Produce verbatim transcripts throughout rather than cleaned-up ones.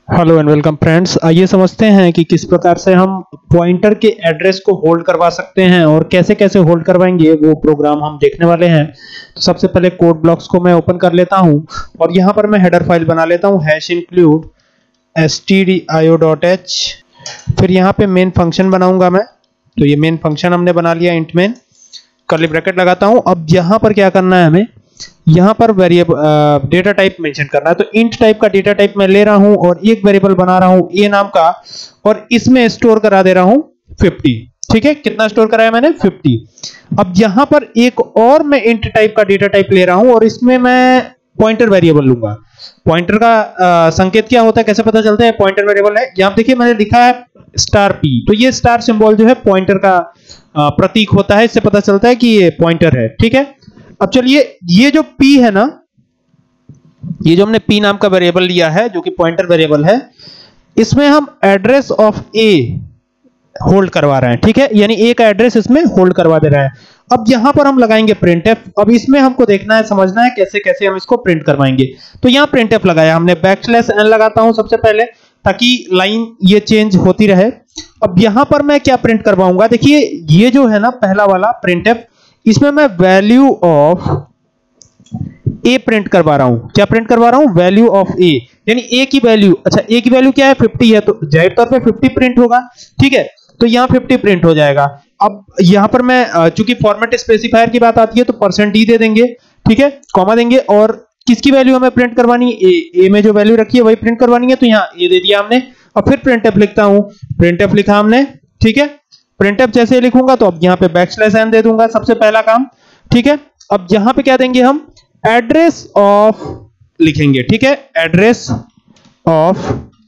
Hello and welcome friends. आइए समझते हैं कि किस प्रकार से हम पॉइंटर के एड्रेस को होल्ड करवा सकते हैं और कैसे कैसे होल्ड करवाएंगे वो प्रोग्राम हम देखने वाले हैं। तो सबसे पहले कोड ब्लॉक्स को मैं ओपन कर लेता हूं और यहां पर मैं हेडर फाइल बना लेता हूं हैश इंक्लूड stdio.h। फिर यहां पे मेन फंक्शन बनाऊंगा मैं। तो ये मेन फंक्शन हमने बना लिया, इंट मेन, कर्ली ब्रैकेट लगाता हूं। अब यहां पर क्या करना है, हमें यहां पर वेरिएबल डेटा टाइप मेंशन करना है। तो इंट टाइप का डेटा टाइप मैं ले रहा हूं और एक वेरिएबल बना रहा हूं ए नाम का और इसमें स्टोर करा दे रहा हूं पचास। ठीक है, कितना स्टोर कराया मैंने? पचास। अब यहां पर एक और मैं इंट टाइप का डेटा टाइप ले रहा हूं और इसमें मैं पॉइंटर वेरिएबल लूंगा। पॉइंटर का आ, संकेत क्या होता है, कैसे पता चलता है पॉइंटर वेरिएबल है? यहां देखिए मैंने लिखा है स्टार पी। तो ये स्टार सिंबल जो है पॉइंटर का आ, प्रतीक होता है, इससे पता चलता है कि ये पॉइंटर है। ठीक है, अब चलिए ये जो p है ना, ये जो हमने p नाम का वेरिएबल लिया है जो कि पॉइंटर वेरिएबल है, इसमें हम एड्रेस ऑफ a होल्ड करवा रहे हैं। ठीक है, यानी a का एड्रेस इसमें होल्ड करवा दे रहा है। अब यहां पर हम लगाएंगे printf। अब इसमें हमको देखना है, समझना है कैसे कैसे हम इसको प्रिंट करवाएंगे। तो यहां printf लगाया हमने, बैकस्लैश n लगाता हूं सबसे पहले ताकि लाइन ये चेंज होती रहे। अब यहां पर मैं क्या प्रिंट करवाऊंगा, देखिए ये जो है ना पहला वाला printf, इसमें मैं वैल्यू ऑफ a प्रिंट करवा रहा हूं। क्या प्रिंट करवा रहा हूं? वैल्यू ऑफ a, यानी a की वैल्यू। अच्छा, a की वैल्यू क्या है? पचास है, तो जाहिर तौर पे पचास प्रिंट होगा। ठीक है, तो यहां पचास प्रिंट हो जाएगा। अब यहां पर मैं चूंकि फॉर्मेट स्पेसिफायर की बात आती है तो परसेंट d दे देंगे। ठीक है, कॉमा देंगे और किसकी वैल्यू हमें प्रिंट करवानी है? a, a में जो वैल्यू रखी है वही प्रिंट करवानी है। तो यहां a दे दिया हमने और फिर printf लिखता हूं। printf लिखा हमने। ठीक है, printf जैसे लिखूंगा तो अब यहां पे बैकस्लैश n दे दूंगा, सबसे पहला काम। ठीक है, अब यहां पे क्या देंगे हम? एड्रेस ऑफ लिखेंगे। ठीक है, एड्रेस ऑफ,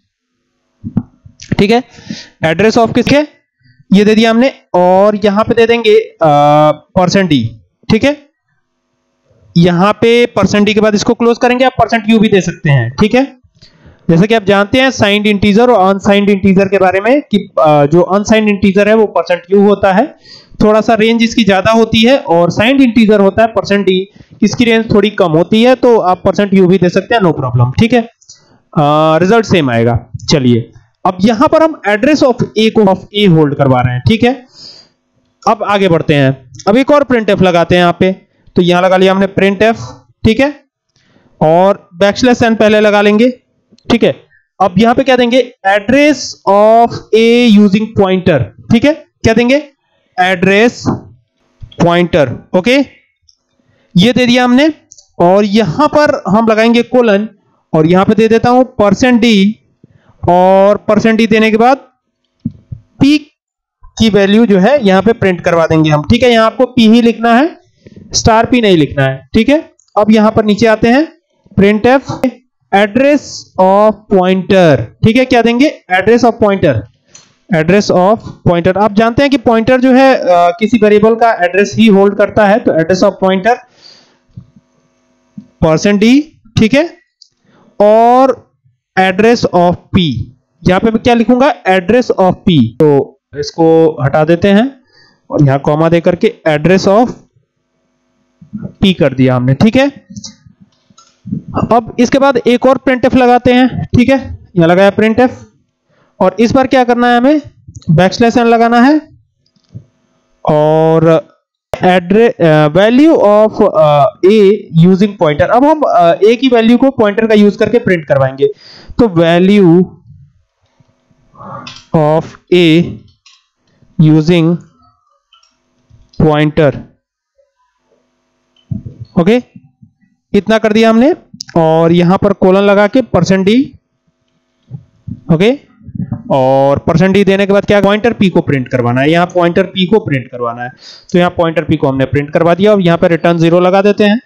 ठीक है, एड्रेस ऑफ किसके? ये दे दिया हमने और यहां पे दे देंगे परसेंट डी। ठीक है, यहां पे परसेंट डी के बाद इसको क्लोज करेंगे। आप परसेंट यू भी दे सकते हैं। ठीक है, जैसे कि आप जानते हैं साइंड इंटीजर और अनसाइंड इंटीजर के बारे में कि जो अनसाइंड इंटीजर है वो परसेंट यू होता है, थोड़ा सा रेंज इसकी ज्यादा होती है, और साइंड इंटीजर होता है परसेंट डी, इसकी रेंज थोड़ी कम होती है। तो आप परसेंट यू भी दे सकते हैं, नो प्रॉब्लम। ठीक है, रिजल्ट सेम आएगा। चलिए, अब यहां पर हम एड्रेस ऑफ ए को ऑफ ए होल्ड करवा रहे हैं। ठीक है, अब आगे बढ़ते हैं। अब एक और प्रिंटफ लगाते हैं यहां पे। तो यहां लगा लिया हमने printf। ठीक है, और बैकस्लैश n पहले लगा लेंगे। ठीक है, अब यहां पे क्या देंगे? Address of a using pointer. ठीक है, क्या देंगे? Address pointer. ओके, ये दे दिया हमने और यहां पर हम लगाएंगे कोलन और यहां पे दे देता हूं परसेंट डी, और परसेंट डी देने के बाद p की वैल्यू जो है यहां पे प्रिंट करवा देंगे हम। ठीक है, यहां आपको p ही लिखना है, स्टार p नहीं लिखना है। ठीक है, अब यहां पर नीचे आते हैं, printf एड्रेस ऑफ पॉइंटर। ठीक है, क्या देंगे? Address of pointer. Address of pointer, आप जानते हैं कि पॉइंटर जो है आ, किसी वेरिएबल का एड्रेस ही होल्ड करता है। तो address of pointer percent D. ठीक है, और एड्रेस ऑफ पी, यहां पे मैं क्या लिखूंगा? Address of P. तो इसको हटा देते हैं और यहां कॉमा दे करके एड्रेस ऑफ पी कर दिया हमने। ठीक है, अब इसके बाद एक और printf लगाते हैं। ठीक है, यहां लगाया printf और इस बार क्या करना है? हमें बैकस्लैश n लगाना है और address value of a using pointer. अब हम uh, a की वैल्यू को पॉइंटर का यूज करके प्रिंट करवाएंगे। तो value of a using pointer. Okay, इतना कर दिया हमने और यहां पर कोलन लगा के परसेंट डी। ओके, और परसेंट डी देने के बाद क्या? पॉइंटर पी को प्रिंट करवाना है। यहां पॉइंटर पी को प्रिंट करवाना है, तो यहां पॉइंटर पी को हमने प्रिंट करवा दिया और यहां पर रिटर्न जीरो लगा देते हैं।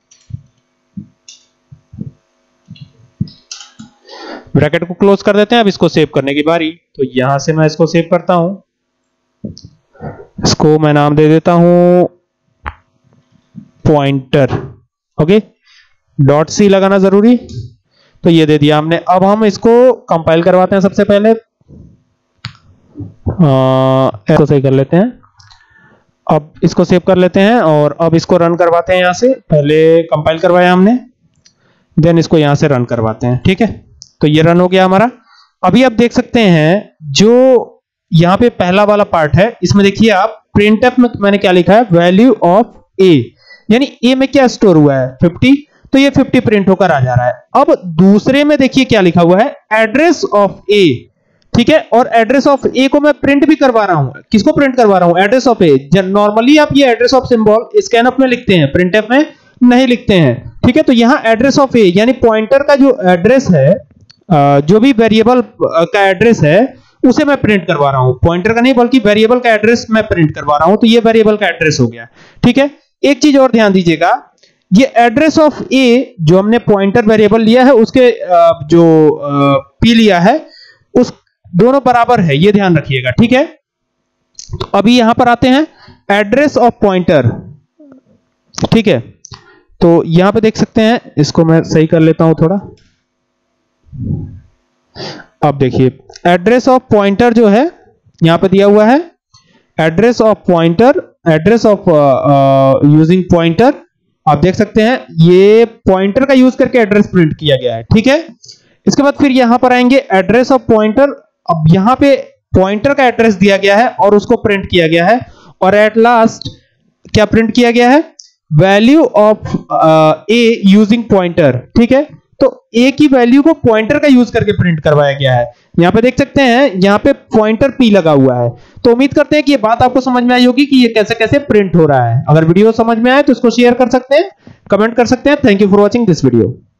ब्रैकेट को क्लोज कर देते हैं। अब इसको सेव करने की बारी। तो यहां से मैं इसको सेव करता हूं, इसको मैं नाम दे देता हूं पॉइंटर। ओके, डॉट सी लगाना जरूरी, तो ये दे दिया हमने। अब हम इसको कंपाइल करवाते हैं। सबसे पहले इसको सही कर लेते हैं, अब इसको सेव कर लेते हैं और अब इसको रन करवाते हैं। यहां से पहले कंपाइल करवाया हमने, देन इसको यहां से रन करवाते हैं। ठीक है, तो ये रन हो गया हमारा। अभी आप देख सकते हैं जो यहां पे पहला वाला पार्ट है, इसमें देखिए आप प्रिंटफ में मैंने क्या लिखा है, वैल्यू ऑफ ए, यानी ए में क्या स्टोर हुआ है फिफ्टी, तो ये फिफ्टी प्रिंट होकर आ जा रहा है। अब दूसरे में देखिए क्या लिखा हुआ है, एड्रेस ऑफ ए, ठीक है, और एड्रेस ऑफ ए को मैं प्रिंट भी करवा रहा हूं। किसको प्रिंट करवा रहा हूं, एड्रेस ऑफ ए। नॉर्मली आप ये एड्रेस ऑफ सिंबल स्कैनफ में लिखते हैं, प्रिंटफ में नहीं लिखते हैं, ठीक है। तो यहां एड्रेस ऑफ ए यानी पॉइंटर का जो एड्रेस है, जो भी वेरिएबल का एड्रेस है उसे मैं प्रिंट करवा रहा हूं, पॉइंटर का नहीं बल्कि वेरिएबल का एड्रेस मैं प्रिंट करवा रहा हूं। तो ये वेरिएबल का एड्रेस हो गया, ठीक है। एक चीज और ध्यान दीजिएगा, ये एड्रेस ऑफ ए जो हमने पॉइंटर वेरिएबल लिया है उसके जो पी लिया है उस दोनों बराबर है, ये ध्यान रखिएगा, ठीक है। तो अभी यहां पर आते हैं एड्रेस ऑफ पॉइंटर, ठीक है। तो यहां पे देख सकते हैं, इसको मैं सही कर लेता हूं थोड़ा। अब देखिए एड्रेस ऑफ पॉइंटर जो है यहां पे दिया हुआ है, address of pointer, address of using pointer, आप देख सकते हैं ये पॉइंटर का यूज करके एड्रेस प्रिंट किया गया है, ठीक है। इसके बाद फिर यहां पर आएंगे एड्रेस ऑफ पॉइंटर, अब यहां पे पॉइंटर का एड्रेस दिया गया है और उसको प्रिंट किया गया है, और एट लास्ट क्या प्रिंट किया गया है, value of a using pointer, ठीक है। तो ए की वैल्यू को पॉइंटर का यूज करके प्रिंट करवाया गया है। यहां पे देख सकते हैं यहां पे पॉइंटर पी लगा हुआ है। तो उम्मीद करते हैं कि ये बात आपको समझ में आई होगी कि ये कैसे कैसे प्रिंट हो रहा है। अगर वीडियो समझ में आए तो इसको शेयर कर सकते हैं, कमेंट कर सकते हैं। Thank you for watching this video.